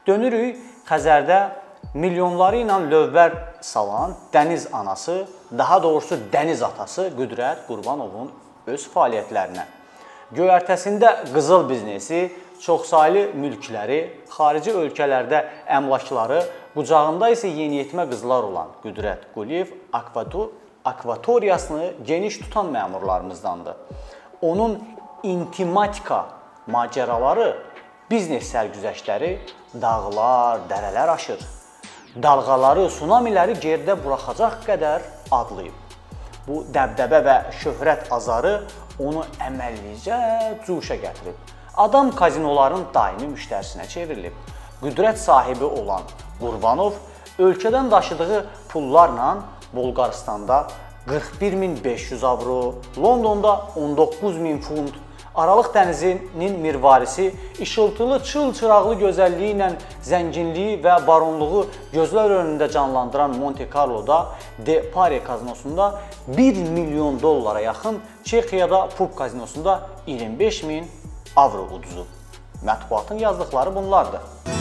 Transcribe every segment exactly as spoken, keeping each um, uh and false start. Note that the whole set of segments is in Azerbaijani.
Dönürük Xəzərdə milyonları ilə lövbər salan dəniz anası, daha doğrusu dəniz atası Qüdrət Qurbanovun öz fəaliyyətlərinə. Göyərtəsində qızıl biznesi, çoxsaylı mülkləri, xarici ölkələrdə əmlakları, qucağında isə yeniyetmə qızlar olan Qüdrət Quliyev akvatoriyasını geniş tutan məmurlarımızdandır. Onun intimatika macəraları, biznes sərgüzəştləri dağlar, dərələr aşır. Dalğaları, tsunamiləri gerdə buraxacaq qədər adlayıb. Bu dəbdəbə və şöhrət azarı onu əməllicə cuşa gətirib. Adam kazinoların daimi müştərisinə çevrilib. Qüdrət sahibi olan Qurbanov ölkədən daşıdığı pullarla Bolqarıstanda qırx bir min beş yüz avro, Londonda on doqquz min funt, Aralıq dənizinin mirvarisi, işıltılı, çıl-çıraqlı gözəlliyi ilə zənginliyi və baronluğu gözlər önündə canlandıran Monte Carlo'da De Pare kazinosunda bir milyon dollara yaxın, Çexiyada Pub kazinosunda iyirmi beş min avro uduzub. Mətbuatın yazdıqları bunlardır.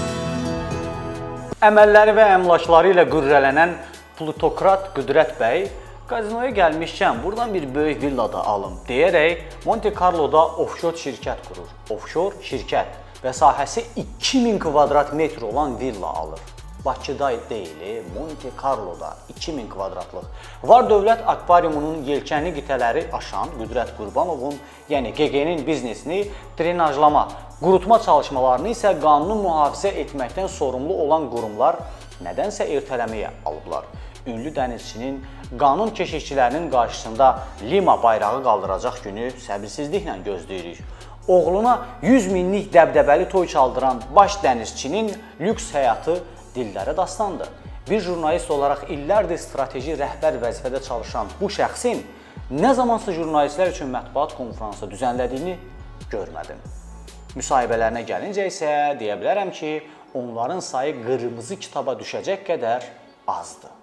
Əməlləri və əmlakları ilə qürrələnən plutokrat Qüdrət bəy kazinoya gəlmişkən buradan bir böyük villa da alım deyərək Monte Carlo'da offshore şirkət qurur. Offshore şirkət və sahəsi iki min kvadrat metr olan villa alır. Bakıda deyil, Monte Carlo'da iki min kvadratlıq. Var dövlət akvariumunun yelkənli qitələri aşan Qüdrət Qurbanovun, yəni G G-nin biznesini drenajlama, qurutma çalışmalarını isə qanunu mühafizə etməkdən sorumlu olan qurumlar nədənsə ertələməyə alıblar. Ünlü dənizçinin qanun keşikçilərinin qarşısında Lima bayrağı qaldıracaq günü səbirsizliklə gözləyirik. Oğluna yüz minlik dəbdəbəli toy çaldıran baş dənizçinin lüks həyatı dillərə dastandır. Bir jurnalist olaraq illərdir strateji rəhbər vəzifədə çalışan bu şəxsin nə zamansa jurnalistlər üçün mətbuat konfransı düzənlədiyini görmədim. Müsahibələrinə gəlincə isə deyə bilərəm ki, onların sayı qırmızı kitaba düşəcək qədər azdır.